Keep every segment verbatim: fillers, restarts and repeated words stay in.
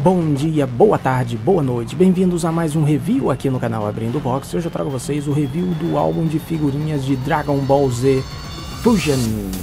Bom dia, boa tarde, boa noite, bem-vindos a mais um review aqui no canal Abrindo Box. Hoje eu trago a vocês o review do álbum de figurinhas de Dragon Ball Z Fusion.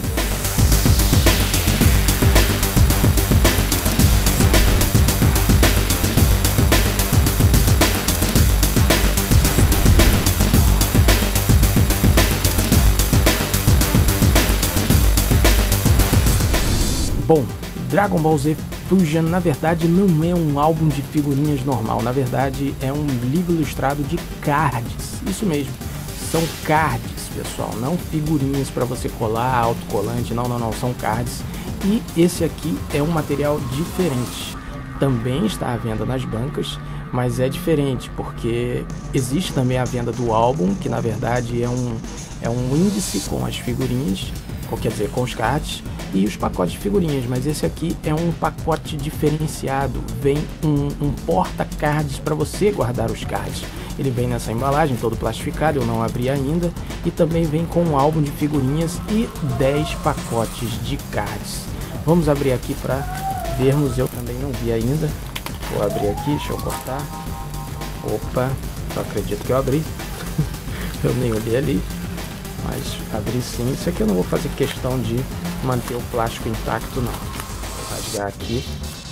Bom, Dragon Ball Z Fusion na verdade não é um álbum de figurinhas normal, na verdade é um livro ilustrado de cards, isso mesmo, são cards pessoal, não figurinhas para você colar, autocolante, não, não, não, são cards. E esse aqui é um material diferente, também está à venda nas bancas, mas é diferente porque existe também a venda do álbum, que na verdade é um, é um índice com as figurinhas, ou quer dizer, com os cards e os pacotes de figurinhas, mas esse aqui é um pacote diferenciado, vem um, um porta-cards para você guardar os cards. Ele vem nessa embalagem, todo plastificado, eu não abri ainda, e também vem com um álbum de figurinhas e dez pacotes de cards. Vamos abrir aqui para vermos, eu também não vi ainda, vou abrir aqui, deixa eu cortar, opa, eu acredito que eu abri, eu nem olhei ali, mas abri sim. Isso aqui eu não vou fazer questão de manter o plástico intacto não, vou rasgar aqui,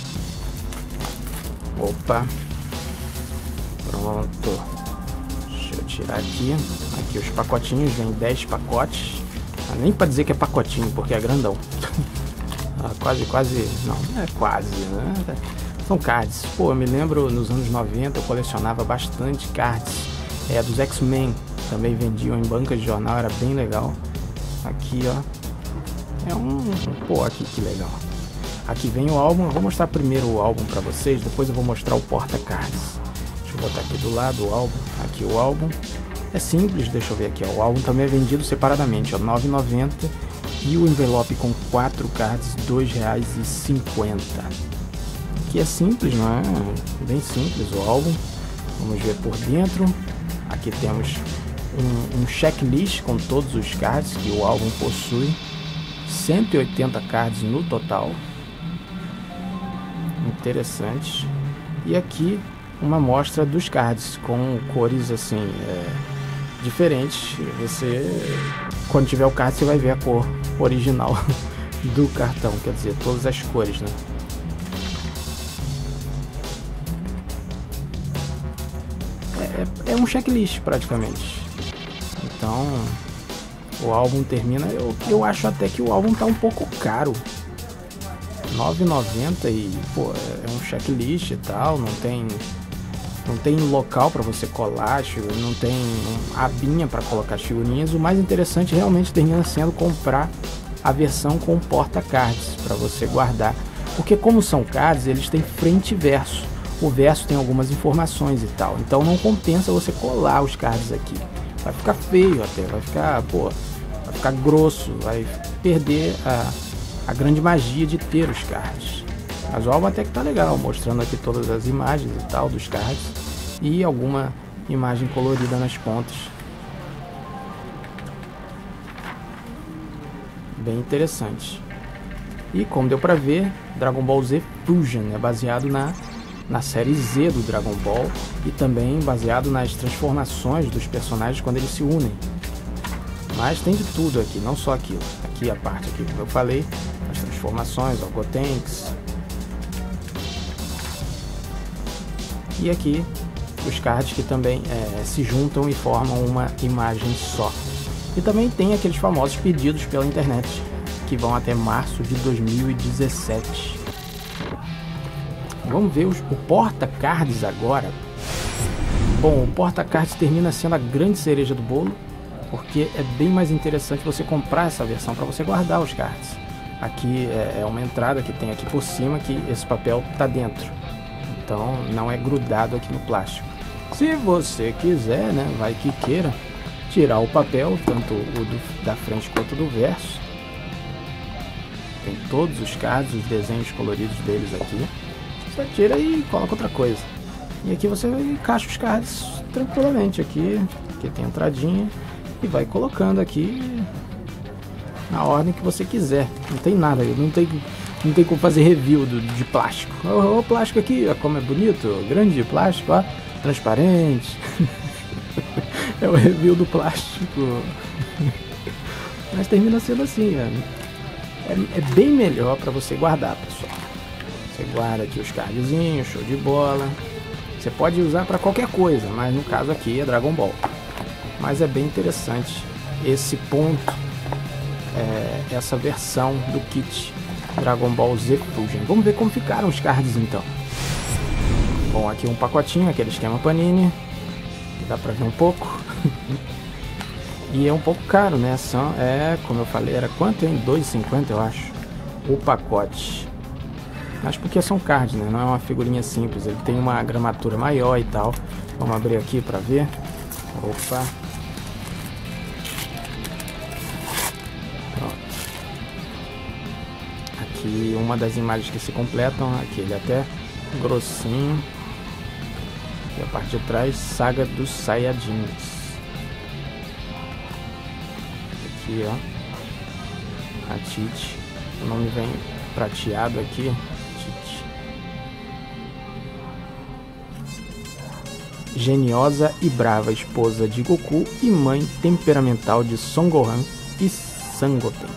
opa, pronto, deixa eu tirar aqui, aqui os pacotinhos, vem dez pacotes, ah, nem para dizer que é pacotinho porque é grandão, ah, quase, quase, não, é quase, né, são cards. Pô, eu me lembro nos anos noventa eu colecionava bastante cards, é, dos X-Men, também vendiam em bancas de jornal, era bem legal. Aqui ó, é um, pô, aqui que legal. Aqui vem o álbum, eu vou mostrar primeiro o álbum para vocês, depois eu vou mostrar o porta-cards. Deixa eu botar aqui do lado o álbum, aqui o álbum. É simples, deixa eu ver aqui, ó. O álbum também é vendido separadamente, ó, nove reais e noventa centavos, e o envelope com quatro cards, dois reais e cinquenta centavos. Aqui é simples, não é? Bem simples o álbum. Vamos ver por dentro. Aqui temos um, um checklist com todos os cards que o álbum possui. cento e oitenta cards no total. Interessante. E aqui uma amostra dos cards com cores assim é, diferentes. Você, quando tiver o card, você vai ver a cor original do cartão, quer dizer, todas as cores, né? É, é um checklist praticamente. Então o álbum termina, eu, eu acho até que o álbum tá um pouco caro, nove reais e noventa centavos, e pô, é um checklist e tal, não tem não tem local para você colar, não tem abinha para colocar as figurinhas. O mais interessante realmente termina sendo comprar a versão com porta-cards para você guardar, porque como são cards, eles têm frente e verso, o verso tem algumas informações e tal, então não compensa você colar os cards aqui. Vai ficar feio até, vai ficar, pô, vai ficar grosso, vai perder a, a grande magia de ter os cards. Mas o álbum até que tá legal, mostrando aqui todas as imagens e tal dos cards e alguma imagem colorida nas pontas. Bem interessante. E como deu pra ver, Dragon Ball Z Fusion é baseado na na série Z do Dragon Ball e também baseado nas transformações dos personagens quando eles se unem. Mas tem de tudo aqui, não só aquilo. Aqui a parte aqui, como eu falei, as transformações, o Gotenks. E aqui os cards que também é, se juntam e formam uma imagem só. E também tem aqueles famosos pedidos pela internet que vão até março de dois mil e dezessete. Vamos ver os, o porta-cards agora. Bom, o porta-cards termina sendo a grande cereja do bolo, porque é bem mais interessante você comprar essa versão para você guardar os cards. Aqui é, é uma entrada que tem aqui por cima, que esse papel está dentro, então não é grudado aqui no plástico. Se você quiser, né, vai que queira, tirar o papel, tanto o do, da frente quanto do verso. Tem todos os cards, os desenhos coloridos deles aqui. Você tira e coloca outra coisa. E aqui você encaixa os cards tranquilamente. Aqui, aqui tem a entradinha e vai colocando aqui na ordem que você quiser. Não tem nada, não tem não tem como fazer review do, de plástico. Olha o plástico aqui, ó, como é bonito, grande plástico, ó, transparente. É o review do plástico. Mas termina sendo assim, é, é, é bem melhor para você guardar, pessoal. Você guarda aqui os cardzinhos, show de bola. Você pode usar para qualquer coisa, mas no caso aqui é Dragon Ball. Mas é bem interessante esse ponto, é, essa versão do kit Dragon Ball Z Fusion. Vamos ver como ficaram os cards então. Bom, aqui um pacotinho, aquele esquema Panini, dá pra ver um pouco. E é um pouco caro, né? São, é, como eu falei, era quanto, hein? dois reais e cinquenta, eu acho, o pacote. Acho porque são cards, né? Não é uma figurinha simples, ele tem uma gramatura maior e tal. Vamos abrir aqui pra ver. Opa. Aqui uma das imagens que se completam, aqui ele é até grossinho. E a parte de trás, Saga dos Saiyajins. Aqui, ó, a Tite. O nome vem prateado aqui, Tite. Geniosa e brava esposa de Goku e mãe temperamental de Son Gohan e Sangoten.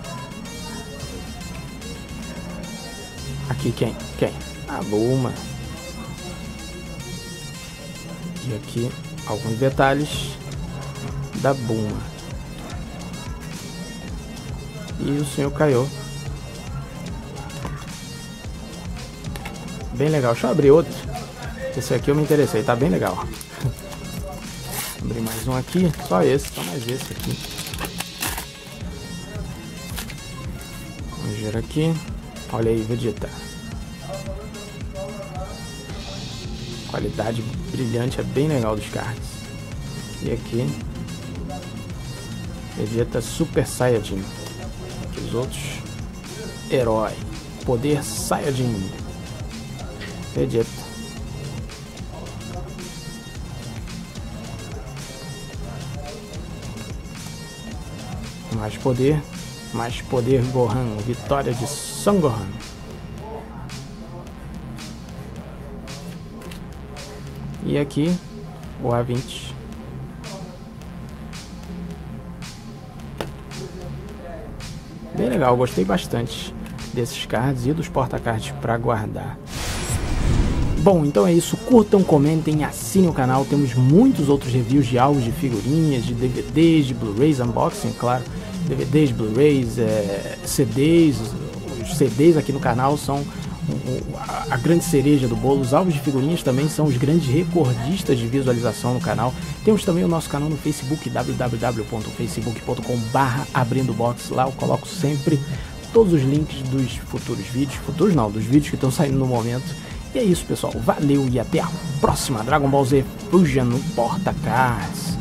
Aqui quem? Quem? A Bulma. E aqui alguns detalhes da Bulma. E o senhor Kaiô. Bem legal. Deixa eu abrir outro. Esse aqui eu me interessei, tá bem legal. Abrir mais um aqui. Só esse, só mais esse aqui. Vamos ver aqui. Olha aí, Vegeta. Qualidade brilhante, é bem legal dos cards. E aqui, Vegeta Super Saiyajin. Aqui os outros. Herói. Poder Saiyajin. Vegeta. Mais poder. Mais poder Gohan. Vitória de Son Gohan. E aqui o A vinte. Bem legal, gostei bastante desses cards e dos porta-cards para guardar. Bom, então é isso. Curtam, comentem, assinem o canal. Temos muitos outros reviews de álbuns, de figurinhas, de D V Ds, de Blu-rays, unboxing, claro. D V Ds, Blu-rays, é, C Ds. Os C Ds aqui no canal são a grande cereja do bolo. Os álbuns de figurinhas também são os grandes recordistas de visualização no canal. Temos também o nosso canal no Facebook, w w w ponto facebook ponto com barra abrindo box. Lá eu coloco sempre todos os links dos futuros vídeos. Futuros não, dos vídeos que estão saindo no momento. E é isso, pessoal. Valeu e até a próxima. Dragon Ball Z Fusion no Porta Cards.